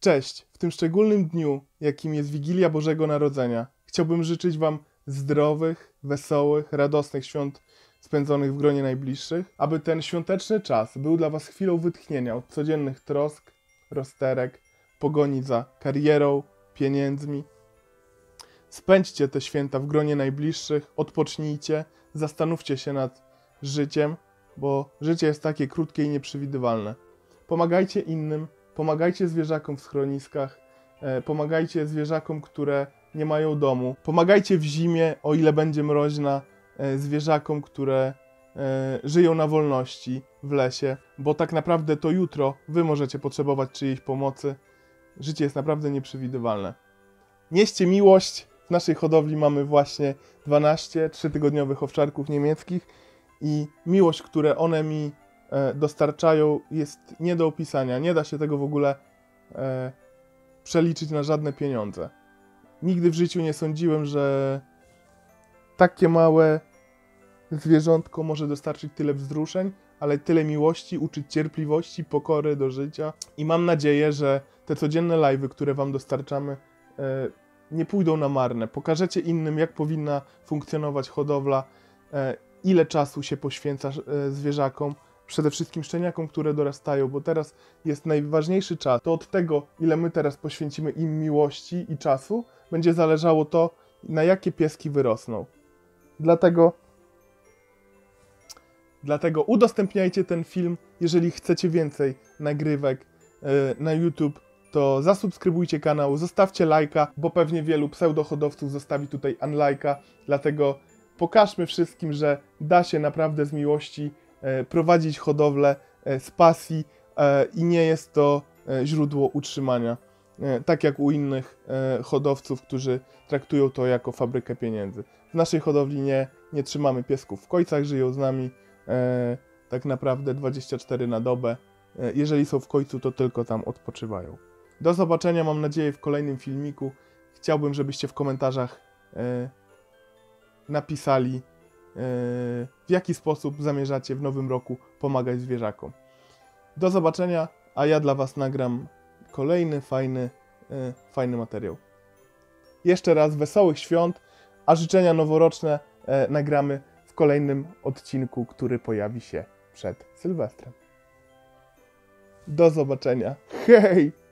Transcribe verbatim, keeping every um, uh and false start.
Cześć! W tym szczególnym dniu, jakim jest Wigilia Bożego Narodzenia, chciałbym życzyć Wam zdrowych, wesołych, radosnych świąt spędzonych w gronie najbliższych, aby ten świąteczny czas był dla Was chwilą wytchnienia od codziennych trosk, rozterek, pogoni za karierą, pieniędzmi. Spędźcie te święta w gronie najbliższych, odpocznijcie, zastanówcie się nad życiem, bo życie jest takie krótkie i nieprzewidywalne. Pomagajcie innym, pomagajcie zwierzakom w schroniskach, e, pomagajcie zwierzakom, które nie mają domu. Pomagajcie w zimie, o ile będzie mroźna, e, zwierzakom, które e, żyją na wolności w lesie, bo tak naprawdę to jutro Wy możecie potrzebować czyjejś pomocy. Życie jest naprawdę nieprzewidywalne. Nieście miłość. W naszej hodowli mamy właśnie dwanaście trzytygodniowych owczarków niemieckich i miłość, które one mi e, dostarczają, jest nie do opisania. Nie da się tego w ogóle e, przeliczyć na żadne pieniądze. Nigdy w życiu nie sądziłem, że takie małe zwierzątko może dostarczyć tyle wzruszeń, ale tyle miłości, uczyć cierpliwości, pokory do życia. I mam nadzieję, że te codzienne live'y, które Wam dostarczamy, e, nie pójdą na marne. Pokażecie innym, jak powinna funkcjonować hodowla, e, ile czasu się poświęca e, zwierzakom, przede wszystkim szczeniakom, które dorastają, bo teraz jest najważniejszy czas. To od tego, ile my teraz poświęcimy im miłości i czasu, będzie zależało to, na jakie pieski wyrosną. Dlatego, dlatego udostępniajcie ten film, jeżeli chcecie więcej nagrywek e, na YouTube, to zasubskrybujcie kanał, zostawcie lajka, bo pewnie wielu pseudohodowców zostawi tutaj unlajka, dlatego pokażmy wszystkim, że da się naprawdę z miłości e, prowadzić hodowlę e, z pasji e, i nie jest to e, źródło utrzymania, e, tak jak u innych e, hodowców, którzy traktują to jako fabrykę pieniędzy. W naszej hodowli nie, nie trzymamy piesków w kojcach, żyją z nami e, tak naprawdę dwadzieścia cztery na dobę. E, jeżeli są w kojcu, to tylko tam odpoczywają. Do zobaczenia, mam nadzieję, w kolejnym filmiku. Chciałbym, żebyście w komentarzach e, napisali, e, w jaki sposób zamierzacie w nowym roku pomagać zwierzakom. Do zobaczenia, a ja dla Was nagram kolejny fajny, e, fajny materiał. Jeszcze raz wesołych świąt, a życzenia noworoczne e, nagramy w kolejnym odcinku, który pojawi się przed Sylwestrem. Do zobaczenia. Hej!